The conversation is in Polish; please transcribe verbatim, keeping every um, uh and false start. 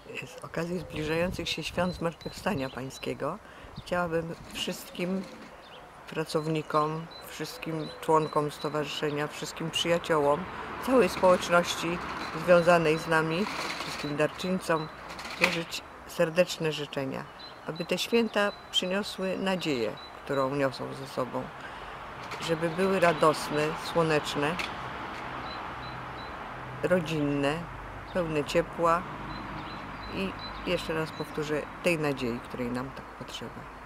Z okazji zbliżających się świąt Zmartwychwstania Pańskiego chciałabym wszystkim pracownikom, wszystkim członkom stowarzyszenia, wszystkim przyjaciołom, całej społeczności związanej z nami, wszystkim darczyńcom złożyć serdeczne życzenia, aby te święta przyniosły nadzieję, którą niosą ze sobą, żeby były radosne, słoneczne, rodzinne, pełne ciepła i jeszcze raz powtórzę, tej nadziei, której nam tak potrzeba.